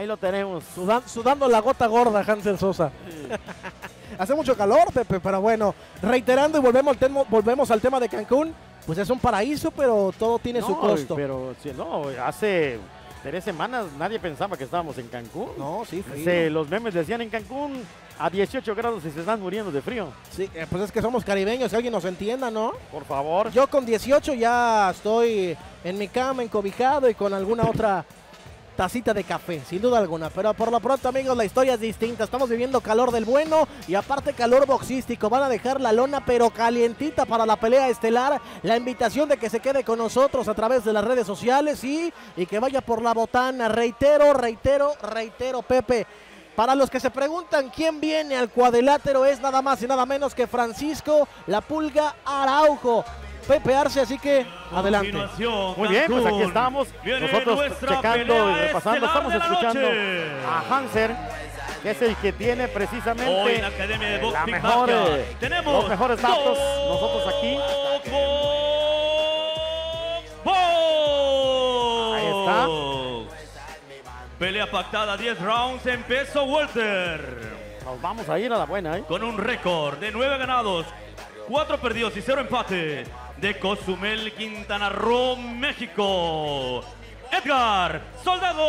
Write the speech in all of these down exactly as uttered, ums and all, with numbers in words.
Ahí lo tenemos. Sudan, sudando la gota gorda, Hansel Sosa. Sí. Hace mucho calor, Pepe, pero bueno, reiterando y volvemos al, tema, volvemos al tema de Cancún, pues es un paraíso, pero todo tiene no, su costo. Pero sí, no, hace tres semanas nadie pensaba que estábamos en Cancún. No, sí, frío. Se, los memes decían en Cancún a dieciocho grados y se están muriendo de frío. Sí, pues es que somos caribeños, si alguien nos entienda, ¿no? Por favor. Yo con dieciocho ya estoy en mi cama, encobijado y con alguna otra tacita de café, sin duda alguna. Pero por lo pronto, amigos, la historia es distinta. Estamos viviendo calor del bueno y aparte calor boxístico. Van a dejar la lona pero calientita para la pelea estelar. La invitación de que se quede con nosotros a través de las redes sociales y, y que vaya por la botana. Reitero, reitero, reitero, Pepe. Para los que se preguntan quién viene al cuadrilátero, es nada más y nada menos que Francisco La Pulga Araujo. Pepe Arce, así que adelante. Muy bien, pues aquí estamos nosotros checando y repasando, estamos escuchando a Hanser, que es el que tiene precisamente Hoy en la Academia de Box la Big mejor, eh, tenemos los mejores datos, nosotros aquí. Ahí está. Pelea pactada, diez rounds en peso welter. Nos vamos a ir a la buena, ¿eh? Con un récord de nueve ganados, cuatro perdidos y cero empate. De Cozumel, Quintana Roo, México, Edgar Soldado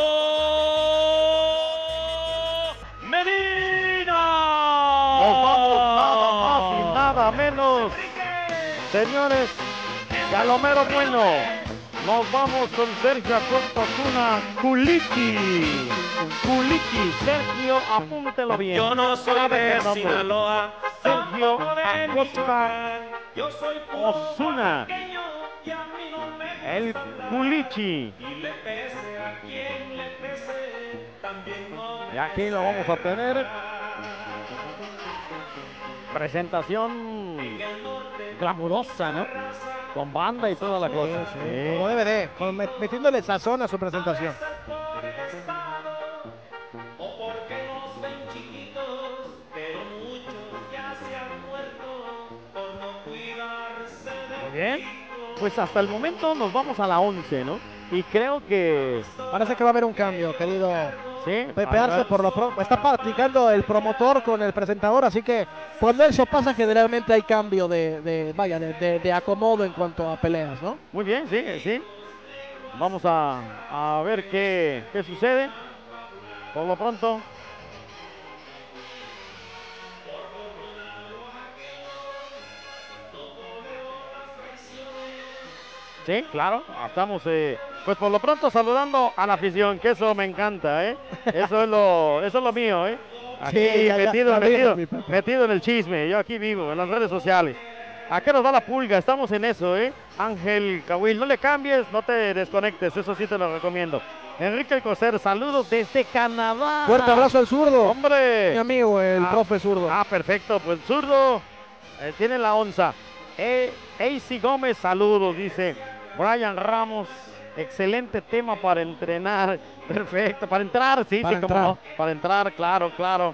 Medina. Nos vamos nada más y nada menos, señores, que a lo mero bueno. Nos vamos con Sergio Acosta Osuna, Culiki. Culiki, Sergio, apúntelo bien. Yo no soy de Sinaloa, Sergio Acosta yo soy Osuna, el Culichi. Y aquí lo vamos a tener. Presentación glamurosa, ¿no? Con banda y toda la cosa. Sí, sí. Como debe de, con, metiéndole sazón a su presentación. Muy bien, pues hasta el momento nos vamos a la once, ¿no? Y creo que... Parece que va a haber un cambio, querido sí, Pepe Arce, por lo pronto. Está practicando el promotor con el presentador, así que cuando eso pasa generalmente hay cambio de, de vaya, de, de, de acomodo en cuanto a peleas, ¿no? Muy bien, sí, sí. Vamos a, a ver qué, qué sucede. Por lo pronto... Sí, claro, estamos, eh, pues por lo pronto saludando a la afición, que eso me encanta, ¿eh? Eso es lo, eso es lo mío, ¿eh? Aquí Sí, ya, metido, ya, metido, metido, metido en el chisme, yo aquí vivo, en las redes sociales. ¿A qué nos da la pulga? Estamos en eso, ¿eh? Ángel Cahuil, no le cambies, no te desconectes, eso sí te lo recomiendo. Enrique Coser, saludos desde Canadá. Fuerte abrazo al zurdo. ¡Hombre! Mi amigo, el ah, profe zurdo. Ah, perfecto, pues zurdo eh, tiene la onza. Eh, Easy Gómez, saludos, dice Brian Ramos. Excelente tema para entrenar. Perfecto, para entrar, sí, para sí, entrar. como no. Para entrar, claro, claro.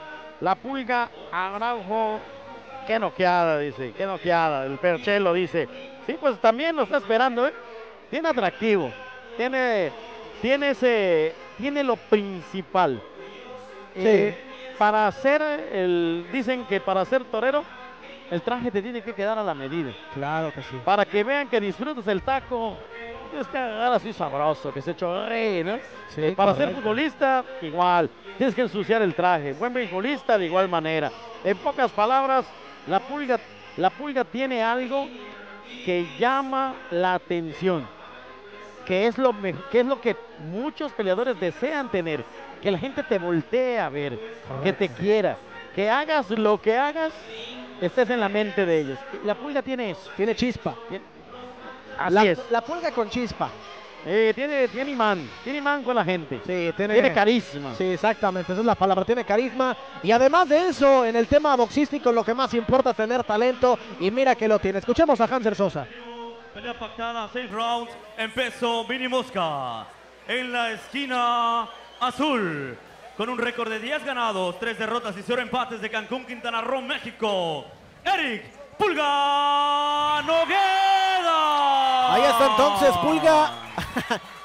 La Pulga Araujo, qué noqueada, dice, qué noqueada. El Perchelo dice, sí, pues también lo está esperando, ¿eh? Tiene atractivo, tiene, tiene ese, tiene lo principal. Sí. Eh, para ser el, dicen que para ser torero, el traje te tiene que quedar a la medida. Claro que sí. Para que vean que disfrutas el taco, tienes que agarrar así sabroso, que se chorree, ¿no? Sí, Para correcto. ser futbolista, igual. Tienes que ensuciar el traje. Buen beisbolista, de igual manera. En pocas palabras, la pulga, la pulga tiene algo que llama la atención. Que es, lo, que es lo que muchos peleadores desean tener. Que la gente te voltee a ver, correcto, que te quiera. Que hagas lo que hagas, estés en la mente de ellos. La pulga tiene eso. Tiene chispa. Tiene, así La, es. la pulga con chispa. Eh, tiene, tiene imán, tiene imán con la gente. Sí, tiene, tiene carisma. Sí, exactamente, esa es la palabra, tiene carisma. Y además de eso, en el tema boxístico, lo que más importa es tener talento. Y mira que lo tiene. Escuchemos a Hanser Sosa. Pelea pactada, seis rounds, empezó Vini Mosca. En la esquina azul, con un récord de diez ganados, tres derrotas y cero empates de Cancún, Quintana Roo, México, Eric Pulga Nogueda. Ahí está entonces, Pulga.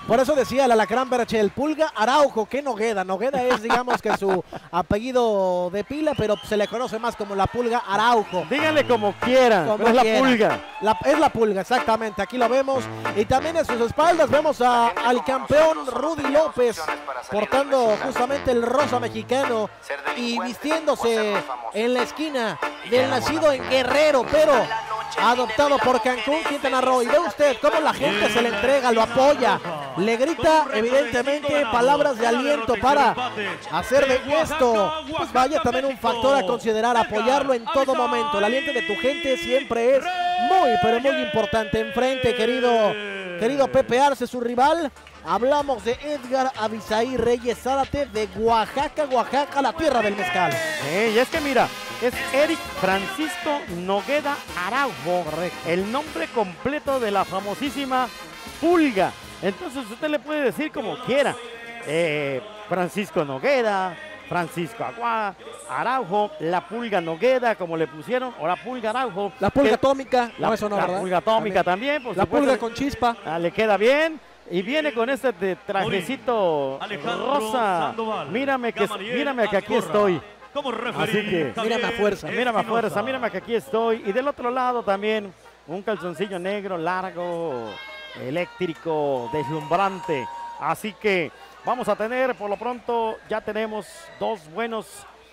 Por eso decía el Alacrán Berchel, Pulga Araujo, que Nogueda. Nogueda es, digamos, que su apellido de pila, pero se le conoce más como la Pulga Araujo. Díganle como quieran, Como pero es la quiera. Pulga. La- es la Pulga, exactamente, aquí lo vemos. Y también en sus espaldas vemos a- al campeón Rudy López, portando justamente el rosa mexicano y vistiéndose en la esquina del nacido en Guerrero, pero adoptado por Cancún, Quintana Roo. Y ve usted cómo la gente se le entrega, lo apoya, le grita evidentemente palabras de aliento para hacer de esto, pues vaya, también un factor a considerar, apoyarlo en todo momento. El aliento de tu gente siempre es muy, pero muy importante. Enfrente, querido, querido Pepe Arce, su rival. Hablamos de Edgar Abisaí Reyes Zárate de Oaxaca, Oaxaca, la tierra del mezcal. Sí, y es que mira, es Eric Francisco Nogueda Araujo, el nombre completo de la famosísima Pulga. Entonces usted le puede decir como quiera, eh, Francisco Nogueda, Francisco Aguá, Araujo, la Pulga Nogueda, como le pusieron, o la Pulga Araujo. La pulga que- atómica, la, no, eso no, la ¿verdad? Pulga atómica también, por La supuesto. pulga con chispa. Ah, le queda bien. Y viene con este de trajecito Alejandro rosa. Sandoval, Mírame que, Gamaliel mírame que aquí Azcorra. estoy. Como Así referee, que, Javier mírame a fuerza. Mírame a Espinosa. fuerza, mírame que aquí estoy. Y del otro lado también un calzoncillo negro, largo, eléctrico, deslumbrante. Así que vamos a tener, por lo pronto, ya tenemos dos buenos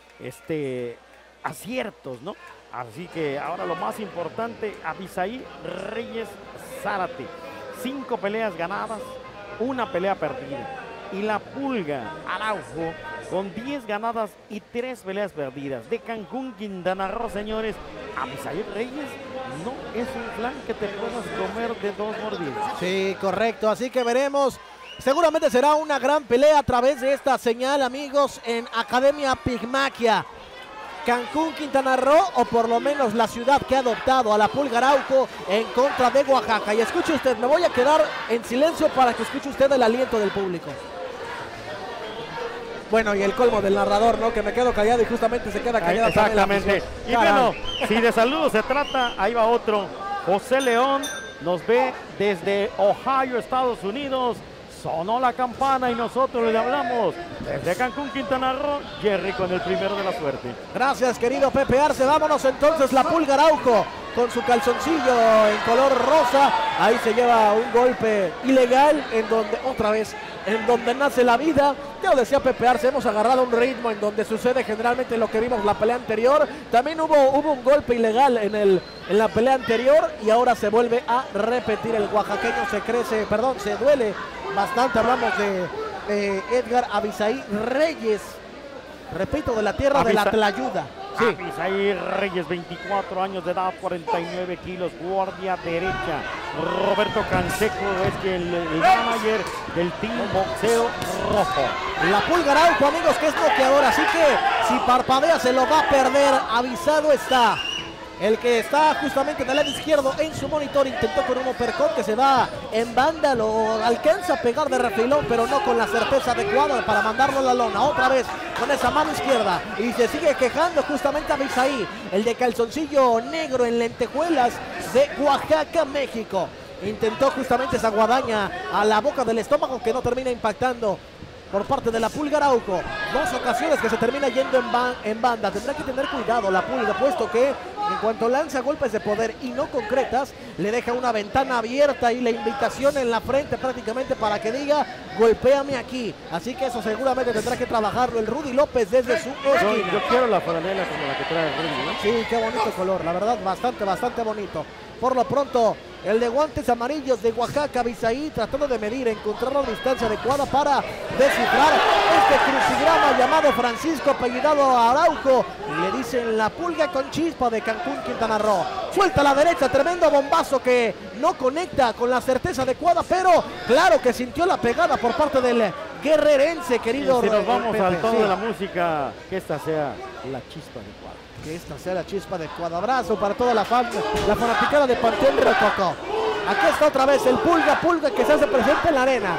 este, aciertos, ¿no? Así que ahora lo más importante, Abisaí Reyes Zárate. Cinco peleas ganadas, una pelea perdida. Y la Pulga Araujo con diez ganadas y tres peleas perdidas. De Cancún, Quintana Roo, señores, Abisaí Reyes no es un flan que te puedas comer de dos mordidas. Sí, correcto, así que veremos. Seguramente será una gran pelea a través de esta señal, amigos, en Academia Pigmaquia. Cancún, Quintana Roo, o por lo menos la ciudad que ha adoptado a la Pulga Araujo en contra de Oaxaca. Y escuche usted, me voy a quedar en silencio para que escuche usted el aliento del público. Bueno, y el colmo del narrador, ¿no? Que me quedo callado y justamente se queda callado. Exactamente. Y bueno, si de saludos se trata, ahí va otro. José León nos ve desde Ohio, Estados Unidos. Sonó la campana y nosotros le hablamos desde Cancún, Quintana Roo. Jerry con el primero de la suerte. Gracias, querido Pepe Arce. Vámonos entonces, la Pulga Araujo con su calzoncillo en color rosa. Ahí se lleva un golpe ilegal en donde, otra vez, en donde nace la vida. Ya lo decía Pepe Arce, hemos agarrado un ritmo en donde sucede generalmente lo que vimos la pelea anterior. También hubo, hubo un golpe ilegal en, el, en la pelea anterior y ahora se vuelve a repetir. El oaxaqueño se crece, perdón, se duele bastante. Hablamos de, de Edgar Abisaí Reyes, repito, de la tierra de la Abisa- Tlayuda. Sí. Abisaí Reyes, veinticuatro años de edad, cuarenta y nueve kilos, guardia derecha. Roberto Canseco es el, el manager del Team Boxeo Rojo. La Pulga Araujo, amigos, que es noqueador, así que si parpadea se lo va a perder. Avisado está. El que está justamente del lado izquierdo en su monitor intentó con un uppercut que se va en banda, lo alcanza a pegar de refilón, pero no con la certeza adecuada para mandarlo a la lona. Otra vez con esa mano izquierda y se sigue quejando justamente a Abisaí, el de calzoncillo negro en lentejuelas de Oaxaca, México. Intentó justamente esa guadaña a la boca del estómago que no termina impactando por parte de la Pulga Araujo. Dos ocasiones que se termina yendo en, ba en banda. Tendrá que tener cuidado la Pulga, puesto que en cuanto lanza golpes de poder y no concretas, le deja una ventana abierta y la invitación en la frente prácticamente para que diga, golpéame aquí. Así que eso seguramente tendrá que trabajarlo el Rudy López desde su Yo, esquina. yo quiero la franela como la que trae el Rudy, ¿no? Sí, qué bonito color, la verdad, bastante, bastante bonito. Por lo pronto, el de guantes amarillos de Oaxaca, Abisaí, tratando de medir, encontrar la distancia adecuada para descifrar este crucigrama llamado Francisco, apellidado Araujo. Y le dicen la Pulga con chispa de Cancún, Quintana Roo. Suelta a la derecha, tremendo bombazo que no conecta con la certeza adecuada, pero claro que sintió la pegada por parte del guerrerense, querido. Y si nos eh, vamos Pepe, al tono sí. de la música, que esta sea la chispa adecuada. Que esta sea la chispa adecuada. Abrazo para toda la, fan, la fanaticada de Panteón Rococó. Aquí está otra vez el Pulga, Pulga que se hace presente en la arena.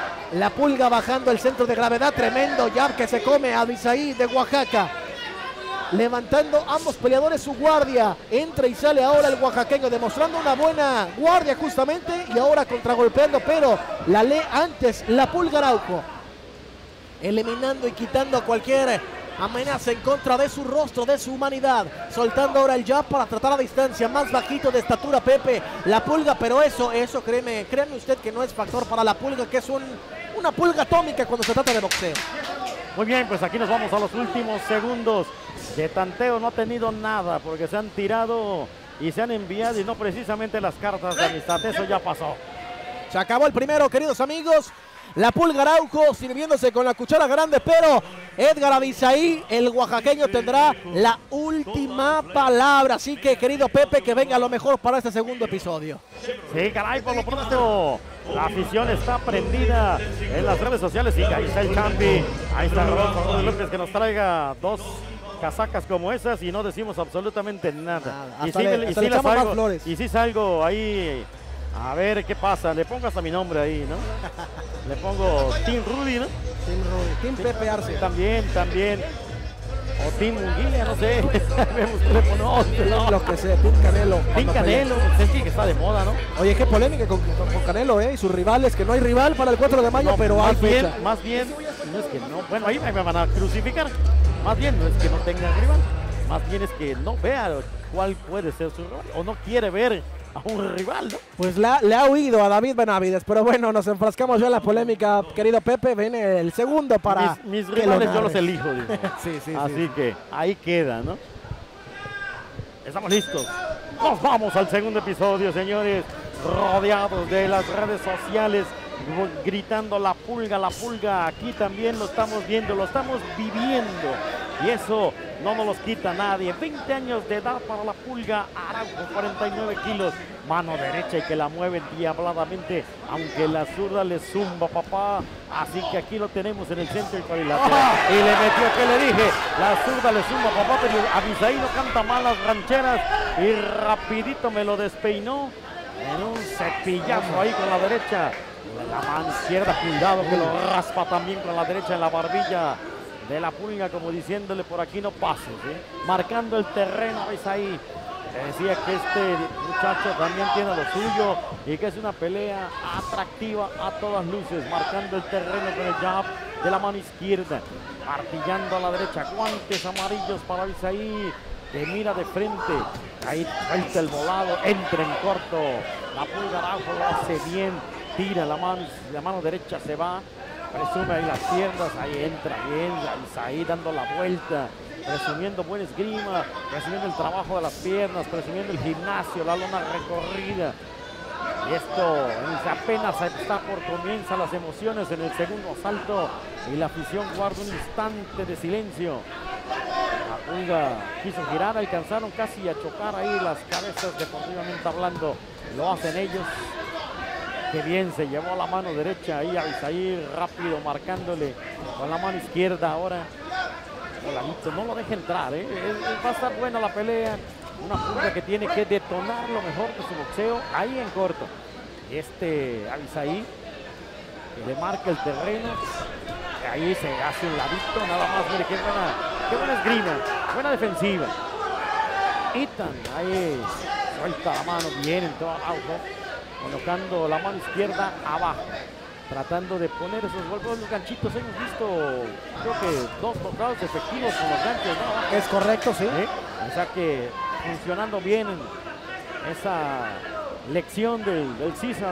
La Pulga bajando el centro de gravedad, tremendo jab que se come a Abisaí de Oaxaca. levantando ambos peleadores su guardia. Entra y sale ahora el oaxaqueño, demostrando una buena guardia justamente, y ahora contragolpeando, pero la lee antes la Pulga Araujo, eliminando y quitando a cualquier amenaza en contra de su rostro, de su humanidad, soltando ahora el jab para tratar a distancia, más bajito de estatura Pepe, la Pulga, pero eso, eso créeme, créeme usted que no es factor para la Pulga, que es un, una pulga atómica cuando se trata de boxeo. Muy bien, pues aquí nos vamos a los últimos segundos de tanteo. No ha tenido nada porque se han tirado y se han enviado y no precisamente las cartas de amistad. Eso ya pasó. Se acabó el primero, queridos amigos. La Pulga Araujo sirviéndose con la cuchara grande, pero Edgar Abisaí, el oaxaqueño, tendrá la última palabra. Así que, querido Pepe, que venga lo mejor para este segundo episodio. Sí, caray, por lo pronto la afición está prendida en las redes sociales. Y ahí está el Champi, ahí está Rodolfo López, que nos traiga dos casacas como esas y no decimos absolutamente nada. nada. Y Hasta sí, le, me- y hasta sí le las echamos más salgo, flores. y sí salgo ahí. A ver qué pasa, le pongo hasta mi nombre ahí, ¿no? Le pongo Team Rudy, ¿no? Team, Rudy, Team Pepe Arce. También, también. O Team Munguía, no sé. Vemos que le pone otro, ¿no? Lo que sea, Team Canelo. Team cuando Canelo, sentí que está de moda, ¿no? pelea. Oye, qué polémica con, con- con Canelo, ¿eh? Y sus rivales, que no hay rival para el cuatro de mayo, No, pero hay más bien, fecha. más bien, no es que no, bueno, ahí me van a crucificar. Más bien no es que no tenga rival, más bien es que no vea cuál puede ser su rival, o no quiere ver a un rival, ¿no? Pues la- le ha huido a David Benavides, pero bueno, nos enfrascamos ya en la polémica, querido Pepe. Viene el segundo para Mis, mis que lo rivales yo narres. los elijo, digo. Sí, sí, Así sí. que ahí queda, ¿no? Estamos listos. Nos vamos al segundo episodio, señores. Rodeados de las redes sociales, gritando la pulga, la pulga. Aquí también lo estamos viendo, lo estamos viviendo. Y eso no nos los quita nadie. veinte años de edad para la Pulga Araujo, cuarenta y nueve kilos. Mano derecha y que la mueve diabladamente, aunque la zurda le zumba, papá. Así que aquí lo tenemos en el centro y cuadrilátero. Y le metió, ¿qué le dije? La zurda le zumba, papá, pero Abisaí no canta mal las rancheras. Y rapidito me lo despeinó en un cepillazo ahí con la derecha. La mano izquierda, cuidado que lo raspa también con la derecha en la barbilla de la Pulga, como diciéndole por aquí no pases, ¿eh? Marcando el terreno, ves ahí. Le decía que este muchacho también tiene lo suyo y que es una pelea atractiva a todas luces, marcando el terreno con el jab de la mano izquierda, martillando a la derecha, guantes amarillos para Abisaí, que mira de frente, ahí suelta el volado, entra en corto, la Pulga Araujo lo hace bien, tira la mano, la mano derecha se va, presume ahí las piernas, ahí entra bien, ahí dando la vuelta, presumiendo buen esgrima, presumiendo el trabajo de las piernas, presumiendo el gimnasio, la lona recorrida. Y esto apenas está por comienza las emociones en el segundo asalto y la afición guarda un instante de silencio. La Pulga quiso girar, alcanzaron casi a chocar ahí las cabezas deportivamente hablando, lo hacen ellos. Qué bien se llevó la mano derecha ahí a Abisaí, rápido marcándole con la mano izquierda ahora. Voladito, no lo deje entrar, ¿eh? Es- va a estar buena la pelea. Una Pulga que tiene que detonar lo mejor de su boxeo ahí en corto. Este Abisaí que le marca el terreno. Ahí se hace un ladito, nada más. Mire qué buena, qué buena esgrima, buena defensiva. Ethan ahí suelta la mano bien en todo abajo, colocando la mano izquierda abajo, tratando de poner esos golpes, los ganchitos. Hemos visto, creo que dos tocados efectivos con los ganchos, ¿no? Es correcto, sí. ¿Eh? O sea que funcionando bien esa lección del, del César.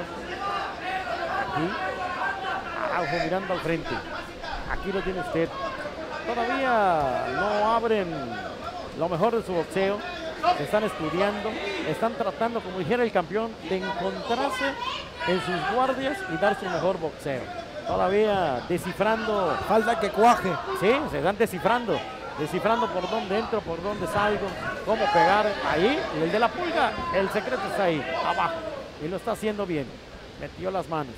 Aquí, Araujo mirando al frente. Aquí lo tiene usted. Todavía no abren lo mejor de su boxeo. Se están estudiando, están tratando, como dijera el campeón, de encontrarse en sus guardias y dar su mejor boxeo. Todavía descifrando. Falta que cuaje. Sí, se están descifrando. Descifrando por dónde entro, por dónde salgo, cómo pegar ahí. Y el de la Pulga, el secreto está ahí, abajo. Y lo está haciendo bien. Metió las manos.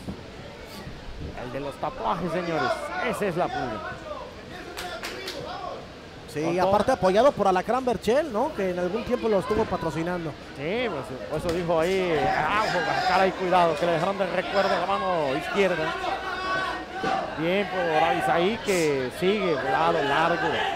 El de los tatuajes, señores. Esa es la Pulga. Sí, Con y todo. aparte apoyado por Alacrán Berchel, ¿no? Que en algún tiempo lo estuvo patrocinando. Sí, pues por eso dijo ahí, Araujo, cara y cuidado, que le dejaron de recuerdo la mano izquierda. Bien por Abisaí, que sigue volado largo.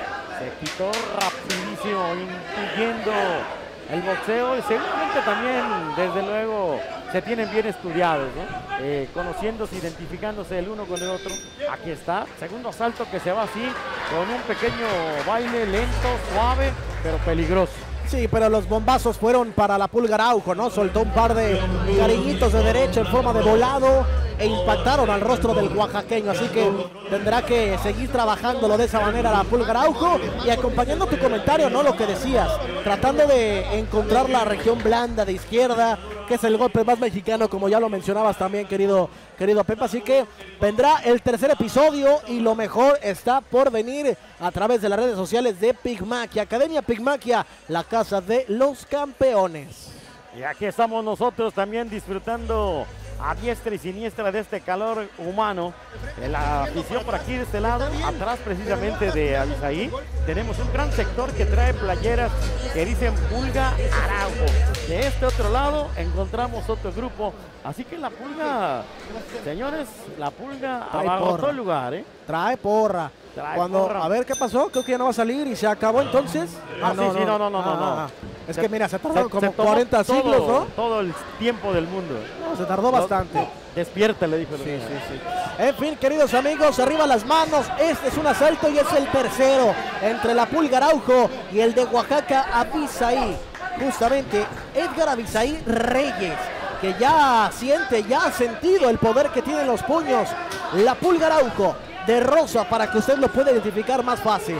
Se quitó rapidísimo, intuyendo el boxeo y seguramente también, desde luego, se tienen bien estudiados, ¿no? Eh, conociéndose, identificándose el uno con el otro. Aquí está, segundo asalto que se va así, con un pequeño baile lento, suave, pero peligroso. Sí, pero los bombazos fueron para la Pulga Araujo, ¿no? Soltó un par de cariñitos de derecha en forma de volado e impactaron al rostro del oaxaqueño, así que tendrá que seguir trabajándolo de esa manera la Pulga Araujo. Y acompañando tu comentario, ¿no? Lo que decías, tratando de encontrar la región blanda de izquierda, que es el golpe más mexicano, como ya lo mencionabas también, querido, querido Pepe. Así que vendrá el tercer episodio y lo mejor está por venir a través de las redes sociales de Pigmaquia, Academia Pigmaquia, la casa de los campeones. Y aquí estamos nosotros también disfrutando a diestra y siniestra de este calor humano. En la afición por aquí de este lado, atrás precisamente de Abisaí, tenemos un gran sector que trae playeras que dicen Pulga Araujo. De este otro lado encontramos otro grupo. Así que la Pulga, señores, la Pulga abarrotó el lugar, ¿eh? Trae porra. Trae Cuando, porra. a ver qué pasó, creo que ya no va a salir y se acabó entonces. Ah, sí, sí, no, no, no, no, no. Es Se- que mira, se tardaron Se- como se tomó cuarenta todo- siglos, ¿no? Todo el tiempo del mundo. No, se tardó bastante. Despierta, le dijo el Sí, niño. sí, sí. En fin, queridos amigos, arriba las manos. Este es un asalto y es el tercero entre la Pulga Araujo y el de Oaxaca, Abisaí. Justamente Edgar Abisaí Reyes, que ya siente, ya ha sentido el poder que tienen los puños. La Pulga Araujo de rosa para que usted lo pueda identificar más fácil.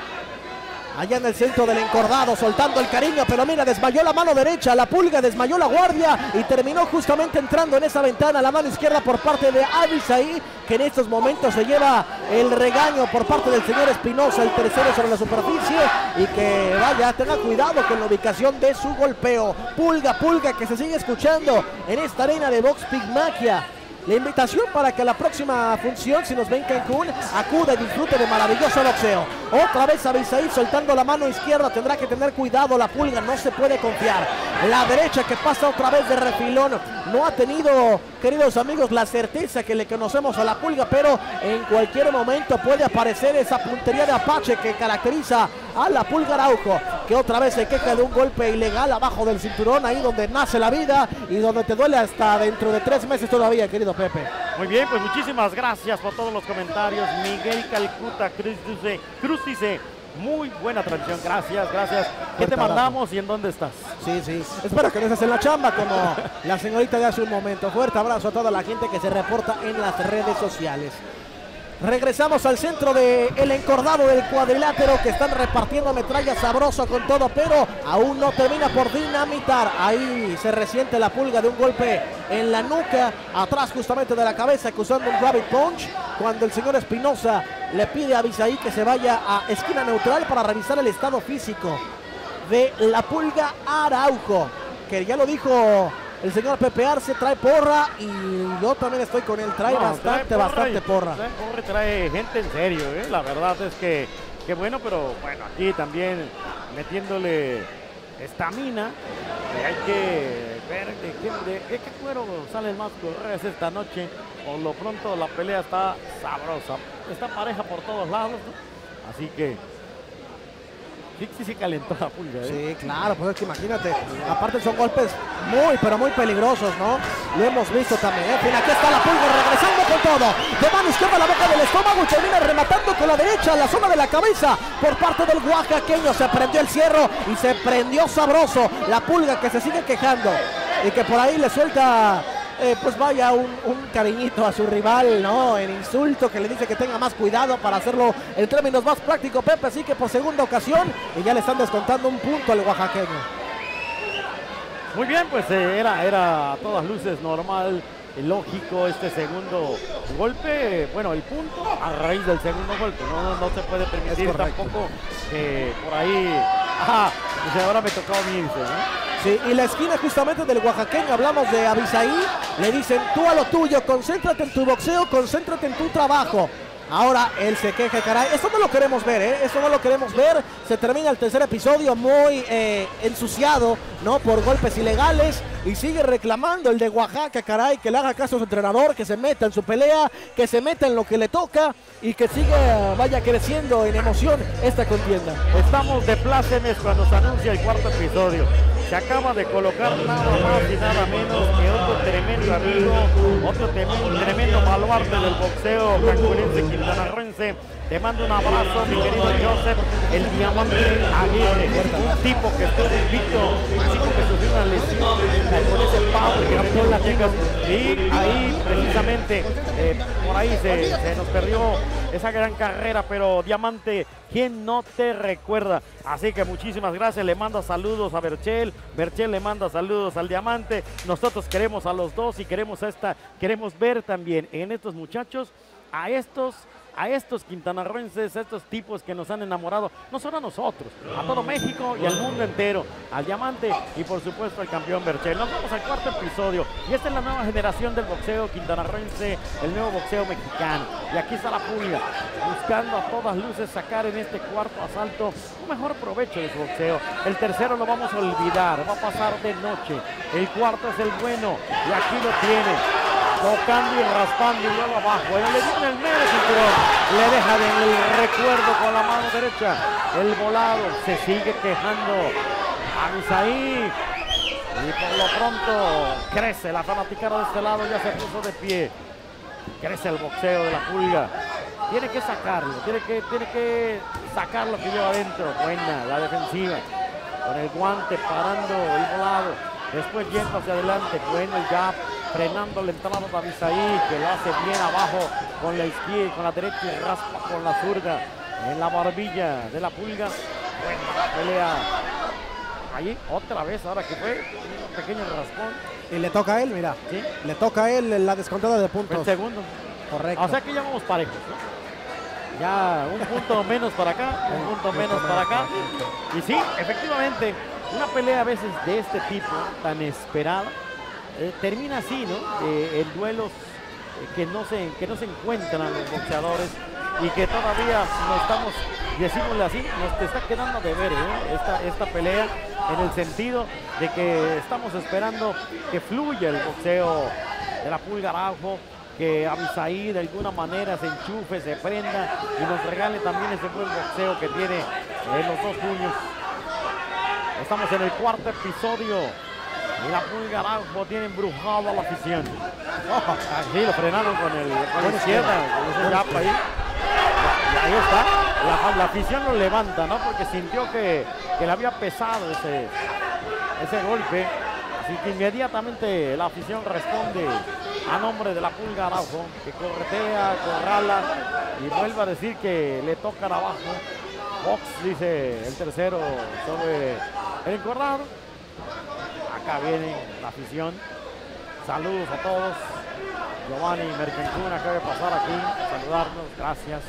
Allá en el centro del encordado, soltando el cariño, pero mira, desmayó la mano derecha, la Pulga desmayó la guardia y terminó justamente entrando en esa ventana, la mano izquierda por parte de Abisaí, que en estos momentos se lleva el regaño por parte del señor Espinosa, el tercero sobre la superficie, y que vaya, tenga cuidado con la ubicación de su golpeo. Pulga, Pulga, que se sigue escuchando en esta arena de Box Pigmaquia. La invitación para que a la próxima función, si nos ven en Cancún, acuda y disfrute de maravilloso boxeo. Otra vez Abisaí soltando la mano izquierda, tendrá que tener cuidado la Pulga, no se puede confiar. La derecha que pasa otra vez de refilón, no ha tenido, queridos amigos, la certeza que le conocemos a la Pulga, pero en cualquier momento puede aparecer esa puntería de Apache que caracteriza a la Pulga Araujo, que otra vez se queja de un golpe ilegal abajo del cinturón, ahí donde nace la vida y donde te duele hasta dentro de tres meses todavía, querido Pepe. Muy bien, pues muchísimas gracias por todos los comentarios. Miguel Calcuta Cruz dice, Cruz dice, muy buena transmisión, gracias, gracias. ¿Qué te Fuerte abrazo. mandamos y en dónde estás? Sí, sí. Espero que no estés en la chamba como la señorita de hace un momento. Fuerte abrazo a toda la gente que se reporta en las redes sociales. Regresamos al centro del encordado del cuadrilátero, que están repartiendo metralla sabroso con todo, pero aún no termina por dinamitar. Ahí se resiente la Pulga de un golpe en la nuca, atrás justamente de la cabeza, acusando un rabbit punch, cuando el señor Espinosa le pide a Abisaí que se vaya a esquina neutral para revisar el estado físico de la Pulga Araujo, que ya lo dijo el señor Pepe Arce, trae porra y yo también estoy con él, trae No, bastante, trae porra bastante y- porra. Trae porra y trae gente en serio, ¿eh? La verdad es que, que bueno, pero bueno, aquí también metiéndole estamina. Y hay que ver de qué, de, de qué cuero salen más correas esta noche. Por lo pronto la pelea está sabrosa, está pareja por todos lados, ¿no? Así que sí, sí se calentó la Pulga, ¿eh? Sí, claro, pues es que imagínate, aparte son golpes muy, pero muy peligrosos, ¿no? Lo hemos visto también, ¿eh? Mira, aquí está la Pulga regresando con todo, de mano izquierda a la boca del estómago y termina rematando con la derecha, la zona de la cabeza, por parte del oaxaqueño. Se prendió el cierro y se prendió sabroso la Pulga, que se sigue quejando y que por ahí le suelta... Eh, pues vaya un, un cariñito a su rival, ¿no? En insulto, que le dice que tenga más cuidado para hacerlo en términos más prácticos, Pepe. Así que por segunda ocasión y ya le están descontando un punto al oaxaqueño. Muy bien, pues eh, era, era a todas luces normal, eh, lógico este segundo golpe. Bueno, el punto a raíz del segundo golpe. No, no, no se puede permitir Es correcto. tampoco que por ahí... Ajá, pues ahora me tocó a mí, dice, ¿no? Sí, y la esquina justamente del oaxaqueño, hablamos de Abisaí, le dicen tú a lo tuyo, concéntrate en tu boxeo, concéntrate en tu trabajo. Ahora él se queja, caray. Esto no lo queremos ver, ¿eh? Esto no lo queremos ver. Se termina el tercer episodio muy eh, ensuciado, ¿no? Por golpes ilegales. Y sigue reclamando el de Oaxaca, caray, que le haga caso a su entrenador, que se meta en su pelea, que se meta en lo que le toca y que siga, vaya creciendo en emoción esta contienda. Estamos de plácemes cuando se anuncia el cuarto episodio. Se acaba de colocar nada más y nada menos que otro tremendo amigo, otro tremendo, tremendo baluarte del boxeo cancunense, quintanarroense. Te mando un abrazo, mi querido Joseph, el Diamante Aguirre, un tipo que estuvo invicto, un tipo que sufrió una lesión con ese power que metió en las chicas. Y ahí precisamente, eh, por ahí se, se nos perdió esa gran carrera, pero Diamante, ¿quién no te recuerda? Así que muchísimas gracias, le manda saludos a Berchel, Berchel le manda saludos al Diamante. Nosotros queremos a los dos y queremos a esta, queremos ver también en estos muchachos, a estos a estos quintanarroenses, a estos tipos que nos han enamorado, no solo a nosotros, a todo México y al mundo entero, al Diamante y por supuesto al campeón Berchel. Nos vamos al cuarto episodio y esta es la nueva generación del boxeo quintanarroense, el nuevo boxeo mexicano. Y aquí está la Pulga, buscando a todas luces sacar en este cuarto asalto un mejor provecho de su boxeo. El tercero lo vamos a olvidar, va a pasar de noche. El cuarto es el bueno y aquí lo tiene. Tocando y raspando y luego abajo, le viene el medio cinturón, le deja en el recuerdo con la mano derecha, el volado, se sigue quejando Abisaí y por lo pronto crece la fanaticada de este lado, ya se puso de pie, crece el boxeo de la Pulga, tiene que sacarlo, tiene que, tiene que sacar lo que lleva adentro, buena la defensiva, con el guante parando el volado, después yendo hacia adelante, bueno el jab, frenando la entrada de Abisaí, que lo hace bien abajo con la izquierda, con la derecha y raspa con la zurda en la barbilla de la Pulga. Buena pelea. Ahí otra vez, ahora que fue un pequeño raspón. Y le toca a él, mira. ¿Sí? Le toca a él la descontada de puntos. El segundo. Correcto. O sea que ya vamos parejos, ¿no? Ya un punto menos para acá, un punto menos para acá. Y sí, efectivamente, una pelea a veces de este tipo, tan esperada, Eh, termina así, ¿no? Eh, en duelos eh, que, no se, que no se encuentran los boxeadores y que todavía no estamos, decímosle así, nos te está quedando de ver ¿eh? esta, esta pelea en el sentido de que estamos esperando que fluya el boxeo de la Pulga Araujo, que Abisaí de alguna manera se enchufe, se prenda y nos regale también ese buen boxeo que tiene en los dos puños. Estamos en el cuarto episodio. Y la Pulga Araujo tiene embrujado a la afición. Oh, sí, lo frenaron con el con la izquierda, con ese jab ahí. Y ahí está. La, la afición lo levanta, ¿no? Porque sintió que, que le había pesado ese, ese golpe. Así que inmediatamente la afición responde a nombre de la Pulga Araujo, que corretea, corrala y vuelve a decir que le tocan abajo. Box, dice el tercero sobre el encorrado. Acá viene la afición. Saludos a todos. Giovanni Mercancún acaba de pasar aquí, saludarnos, gracias.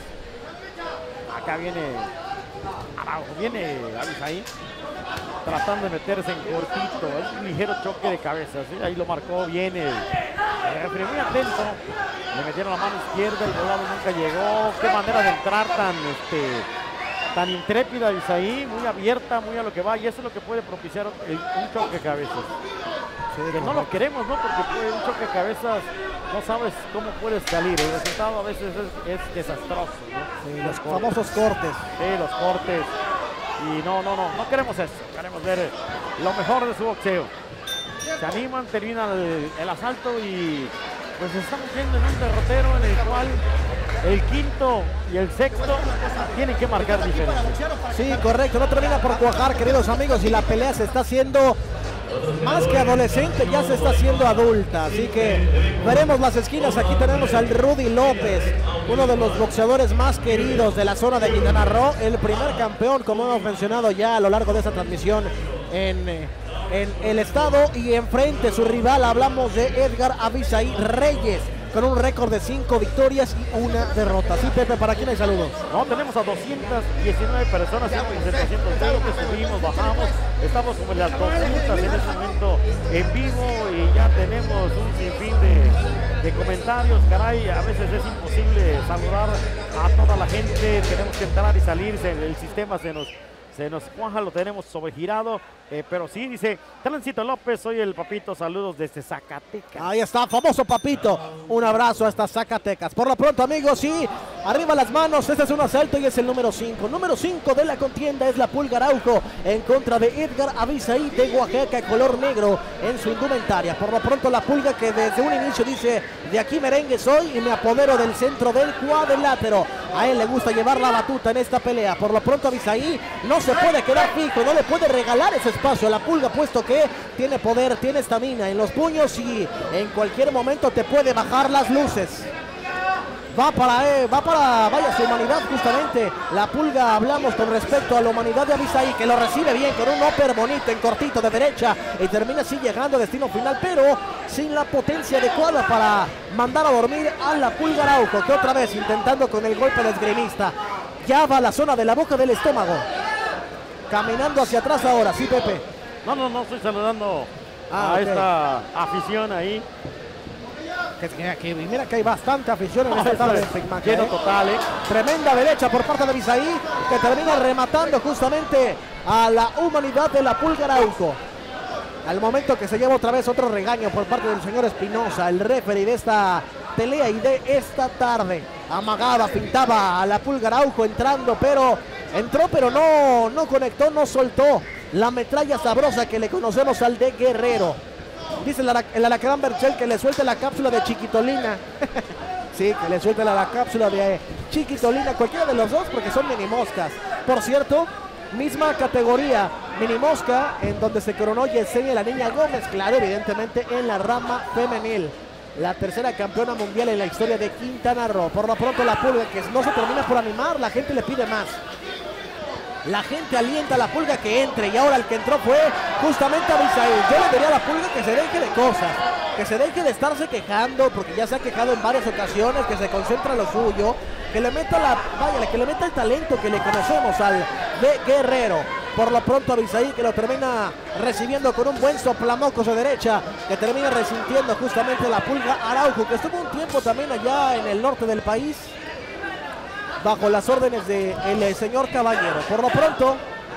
Acá viene Araujo, viene Abisaí, tratando de meterse en cortito, es un ligero choque de cabeza, ¿sí? Ahí lo marcó bien el, el referee, muy atento, le metieron la mano izquierda, el volado nunca llegó, qué manera de entrar tan, este, tan intrépida Abisaí, muy abierta, muy a lo que va, y eso es lo que puede propiciar el, un choque de cabezas. Sí, que no lo queremos, ¿no? Porque puede, un choque de cabezas, no sabes cómo puede salir, el resultado a veces es, es desastroso, ¿no? Sí, los famosos cortes. Sí, los cortes. Y no, no, no, no queremos eso. Queremos ver lo mejor de su boxeo. Se animan, terminan el, el asalto y pues estamos viendo en un derrotero en el cual el quinto y el sexto tienen que marcar diferencia. Sí, correcto, no termina por cuajar, queridos amigos, y la pelea se está haciendo más que adolescente, ya se está haciendo adulta, así que veremos las esquinas. Aquí tenemos al Rudy López, uno de los boxeadores más queridos de la zona de Quintana Roo, el primer campeón, como hemos mencionado ya a lo largo de esta transmisión en, en el estado, y enfrente su rival, hablamos de Edgar Abisaí Reyes, con un récord de cinco victorias y una derrota. Sí, Pepe, ¿para quién hay saludos? No, tenemos a doscientas diecinueve personas, estamos en doscientos veinte, subimos, bajamos, estamos sobre las doscientas en este momento en vivo y ya tenemos un sinfín de, de comentarios, caray, a veces es imposible saludar a toda la gente, tenemos que entrar y salir, el sistema se nos, se nos cuaja, lo tenemos sobregirado, eh, pero sí, dice Tránsito López, soy el Papito, saludos desde Zacatecas. Ahí está, famoso Papito, un abrazo hasta Zacatecas. Por lo pronto, amigos, sí, arriba las manos, este es un asalto y es el número cinco. Número cinco de la contienda es la Pulga Araujo en contra de Edgar Avisaí de Oaxaca, color negro en su indumentaria. Por lo pronto la Pulga, que desde un inicio dice, de aquí merengue soy y me apodero del centro del cuadrilátero. A él le gusta llevar la batuta en esta pelea. Por lo pronto Avisaí no se puede quedar fijo, no le puede regalar ese espacio a la Pulga, puesto que tiene poder, tiene estamina en los puños y en cualquier momento te puede bajar las luces. Va para, eh, va para, vaya, su humanidad justamente. La Pulga, hablamos con respecto a la humanidad de Avisaí, que lo recibe bien con un upper bonito en cortito de derecha y termina así llegando a destino final, pero sin la potencia adecuada para mandar a dormir a la Pulga Araujo, que otra vez intentando con el golpe de esgrimista. Ya va a la zona de la boca del estómago. Caminando hacia atrás ahora, sí, Pepe. No, no, no, estoy saludando Ah, a ok. esta afición ahí. Que, que, que, mira que hay bastante afición en esta Esto tarde es en Tecmaca, lleno ¿eh? total, ¿eh? Tremenda derecha por parte de Avisaí, que termina rematando justamente a la humanidad de la Pulga Araujo. Al momento que se lleva otra vez otro regaño por parte del señor Espinosa, el referee de esta pelea y de esta tarde. Amagaba, pintaba a la Pulga Araujo entrando, pero entró, pero no, no conectó, no soltó la metralla sabrosa que le conocemos al de Guerrero. Dice el, ara el Alacrán Berchel que le suelte la cápsula de Chiquitolina. Sí, que le suelte la, la cápsula de Chiquitolina, cualquiera de los dos, porque son mini moscas. Por cierto, misma categoría, mini mosca, en donde se coronó Yesenia la Niña Gómez, claro, evidentemente en la rama femenil. La tercera campeona mundial en la historia de Quintana Roo. Por lo pronto la Pulga, que no se termina por animar, la gente le pide más. La gente alienta a la Pulga que entre y ahora el que entró fue justamente Avisaí. Yo le diría a la Pulga que se deje de cosas, que se deje de estarse quejando, porque ya se ha quejado en varias ocasiones, que se concentra en lo suyo, que le meta la, vaya, que le meta el talento que le conocemos al de Guerrero. Por lo pronto Avisaí, que lo termina recibiendo con un buen soplamocos de derecha, que termina resintiendo justamente la Pulga Araujo, que estuvo un tiempo también allá en el norte del país, bajo las órdenes del señor Caballero. Por lo pronto,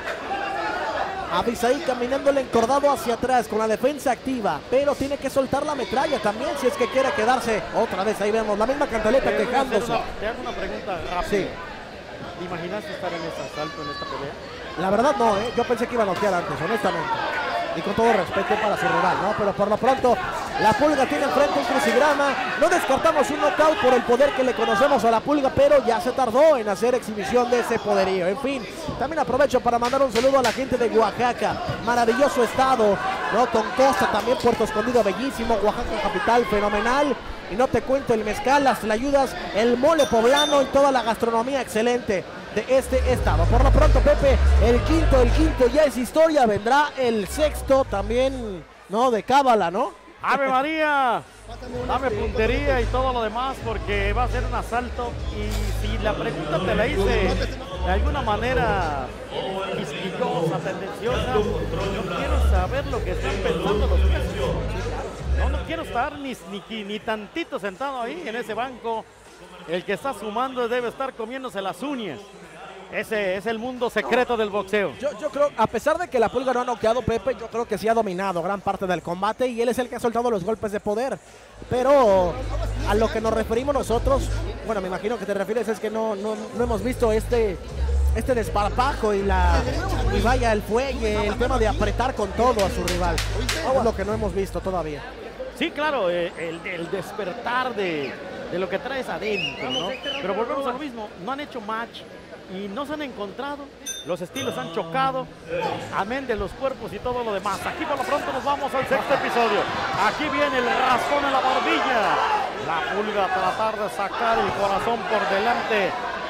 Avisaí caminándole encordado hacia atrás con la defensa activa, pero tiene que soltar la metralla también si es que quiere quedarse. Otra vez ahí vemos la misma cantaleta Te, quejándose. una, te hago una pregunta rápida. Sí. ¿Te imaginaste estar en este asalto, en esta pelea? La verdad no, ¿eh? Yo pensé que iba a noquear antes, honestamente. Y con todo respeto para su rival, ¿no? Pero por lo pronto, la Pulga tiene enfrente un crucigrama. No descartamos un knockout por el poder que le conocemos a la Pulga, pero ya se tardó en hacer exhibición de ese poderío. En fin, también aprovecho para mandar un saludo a la gente de Oaxaca. Maravilloso estado, ¿no? Con costa también, Puerto Escondido bellísimo, Oaxaca capital fenomenal. Y no te cuento el mezcal, las tlayudas, el mole poblano y toda la gastronomía excelente de este estado. Por lo pronto, Pepe, el quinto, el quinto ya es historia, vendrá el sexto también, ¿no? De cábala, ¿no? ¡Ave María! Dame puntería y todo lo demás porque va a ser un asalto y si la pregunta te la hice de alguna manera quisquillosa, tendenciosa, yo quiero saber lo que están pensando los precios. No, no quiero estar ni, ni, ni tantito sentado ahí en ese banco. El que está sumando debe estar comiéndose las uñas. Ese es el mundo secreto del boxeo. Yo, yo creo, a pesar de que la Pulga no ha noqueado, Pepe, yo creo que sí ha dominado gran parte del combate y él es el que ha soltado los golpes de poder. Pero a lo que nos referimos nosotros, bueno, me imagino que te refieres es que no, no, no hemos visto este, este desparpajo y la y vaya el fuelle, el tema de apretar con todo a su rival. Es lo que no hemos visto todavía. Sí, claro, eh, el, el despertar de, de lo que traes adentro, ¿no? Pero volvemos a lo mismo, no han hecho match y no se han encontrado, los estilos han chocado, amén de los cuerpos y todo lo demás. Aquí por lo pronto nos vamos al sexto episodio. Aquí viene el raspón en la barbilla. La Pulga a tratar de sacar el corazón por delante.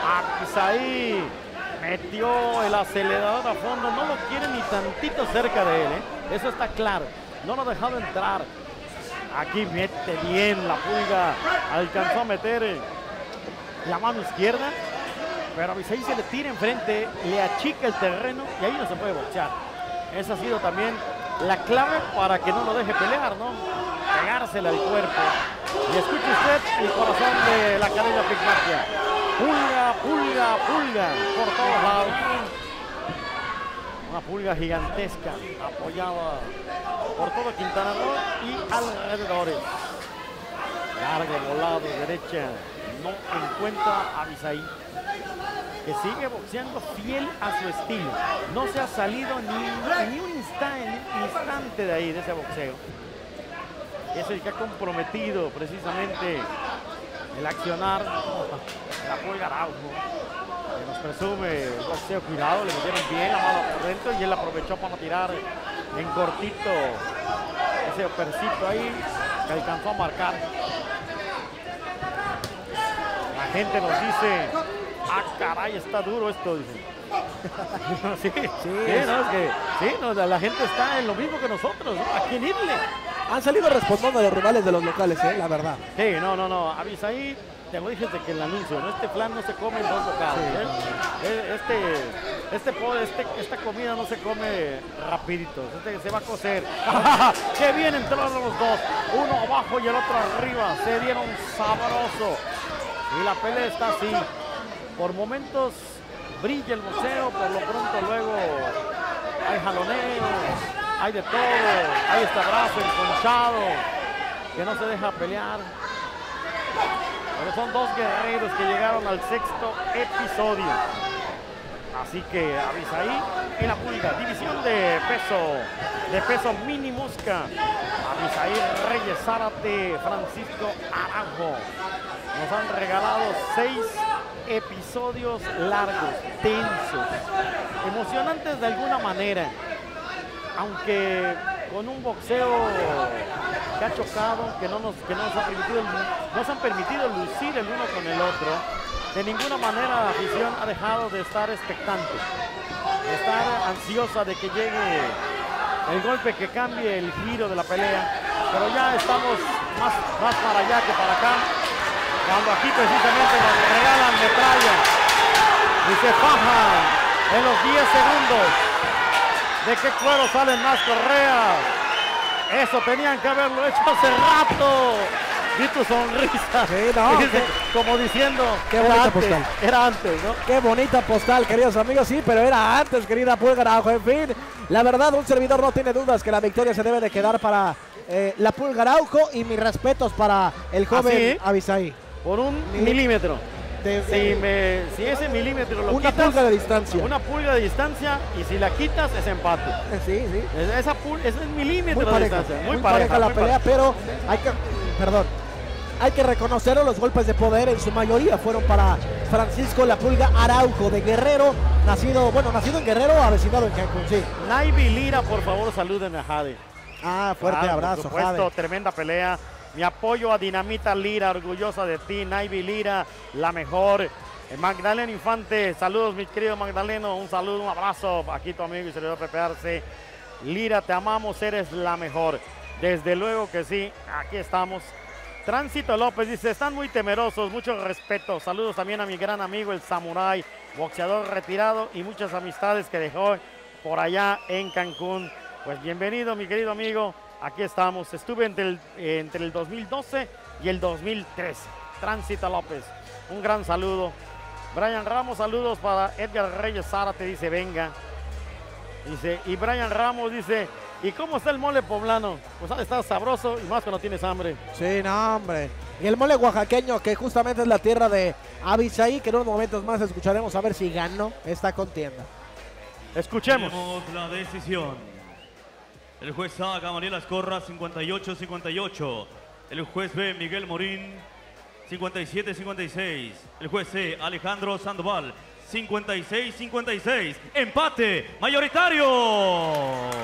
Avisaí metió el acelerador a fondo, no lo quiere ni tantito cerca de él, ¿eh? Eso está claro, no lo ha dejado entrar. Aquí mete bien la Pulga, alcanzó a meter eh, la mano izquierda, pero Avisaí se le tira enfrente, le achica el terreno y ahí no se puede boxear. Esa ha sido también la clave para que no lo deje pelear, ¿no? pegársela al cuerpo. Y escuche usted el corazón de la Academia Big Mafia. Pulga, pulga, pulga por todos lados. Una pulga gigantesca apoyada por todo Quintana Roo y alrededores. Largo, volado, derecha. No encuentra a Abisaí, que sigue boxeando fiel a su estilo. No se ha salido ni, ni un instante, instante de ahí, de ese boxeo. Es el que ha comprometido precisamente el accionar la Pulga Araujo, que nos presume el boxeo. Cuidado, le metieron bien la mano por dentro y él aprovechó para tirar en cortito ese percito ahí que alcanzó a marcar. La gente nos dice, ah, caray, está duro esto, dicen. sí, sí, sí, no, es que, sí no, la, la gente está en lo mismo que nosotros, ¿no? ¿A quién irle? Han salido respondiendo a los rivales de los locales, ¿eh? La verdad. Sí, no, no, no, Abisaí, te lo dije desde que el anuncio, ¿no? Este plan no se come en dos bocados, sí. ¿eh? Este, este, este, esta comida no se come rapidito, este se va a cocer. ¡Qué bien entraron los dos! Uno abajo y el otro arriba, se dieron sabroso. Y la pelea está así. Por momentos brilla el boxeo, por lo pronto luego hay jaloneos, hay de todo, hay este abrazo enconchado que no se deja pelear. Pero son dos guerreros que llegaron al sexto episodio. Así que Abisaí y la Pulga, división de peso, de peso mini mosca. Abisaí Reyes Zárate, Francisco Araujo. Nos han regalado seis episodios largos, tensos, emocionantes de alguna manera, aunque con un boxeo que ha chocado, que no nos, que no nos ha permitido, nos han permitido lucir el uno con el otro. De ninguna manera la afición ha dejado de estar expectante, de estar ansiosa de que llegue el golpe que cambie el giro de la pelea, pero ya estamos más, más para allá que para acá. Cuando aquí precisamente nos regalan metralla y se fajan en los diez segundos. ¿De qué cuero salen más correas? Eso tenían que haberlo hecho hace rato. Vi tu sonrisa. Sí, no, Dice, qué, como diciendo, qué bonita antes, postal. Era antes, ¿no? Qué bonita postal, queridos amigos. Sí, pero era antes, querida Pulga Araujo. En fin, la verdad, un servidor no tiene dudas que la victoria se debe de quedar para eh, la Pulga Araujo. Y mis respetos para el joven ¿Ah, sí? Abisaí. Por un Mi- milímetro. De- Si, de- me, si ese milímetro lo una quitas, pulga de distancia. una pulga de distancia, y si la quitas es empate. Sí, sí. Es- Esa pul ese es milímetro Muy de pareja, distancia. muy pareja la muy pelea, pareja. pero hay que, perdón, hay que reconocerlo, los golpes de poder en su mayoría fueron para Francisco La Pulga Araujo, de Guerrero, nacido, bueno, nacido en Guerrero, avecinado en Cancún, sí. Naivi Lira, por favor, salúdenme a Jade. Ah, fuerte Claro, abrazo, por supuesto, Jade. tremenda pelea. Mi apoyo a Dinamita Lira, orgullosa de ti. Naivi Lira, la mejor. Eh, Magdaleno Infante, saludos, mi querido Magdaleno. Un saludo, un abrazo. Aquí tu amigo y servidor Pepe Arce. Lira, te amamos, eres la mejor. Desde luego que sí, aquí estamos. Tránsito López dice, están muy temerosos, mucho respeto. Saludos también a mi gran amigo, el Samurai, boxeador retirado y muchas amistades que dejó por allá en Cancún. Pues bienvenido, mi querido amigo. Aquí estamos. Estuve entre el, eh, entre el dos mil doce y el dos mil trece. Tránsito López, un gran saludo. Brian Ramos, saludos para Edgar Reyes Zárate, dice, venga. Dice, y Brian Ramos dice, ¿y cómo está el mole poblano? Pues ha de estar sabroso y más cuando tienes hambre. Sí, no, hombre. Y el mole oaxaqueño, que justamente es la tierra de Abisaí, que en unos momentos más escucharemos a ver si ganó esta contienda. Escuchemos. Tenemos la decisión. El juez A, Gamaliel Ascorra, cincuenta y ocho cincuenta y ocho. El juez B, Miguel Morín, cincuenta y siete cincuenta y seis. El juez C, Alejandro Sandoval, cincuenta y seis cincuenta y seis. Empate mayoritario.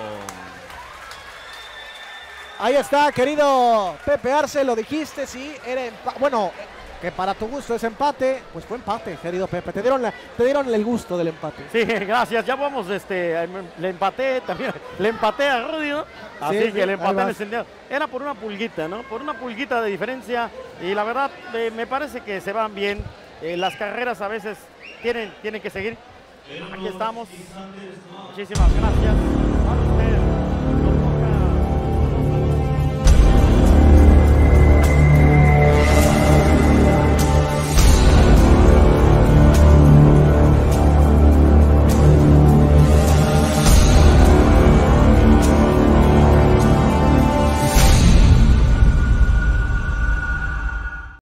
Ahí está, querido Pepe Arce, lo dijiste, sí, era empate. Bueno, que para tu gusto es empate, pues fue empate, querido Pepe. Te dieron, la, te dieron el gusto del empate. Sí, gracias. Ya vamos, este, le empaté también, le empaté a Rudy, ¿no? Así Sí, que sí, le ahí empaté en el vas. sentido. Era por una pulguita, ¿no? Por una pulguita de diferencia. Y la verdad, eh, me parece que se van bien. Eh, las carreras a veces tienen, tienen que seguir. Aquí estamos. Muchísimas gracias.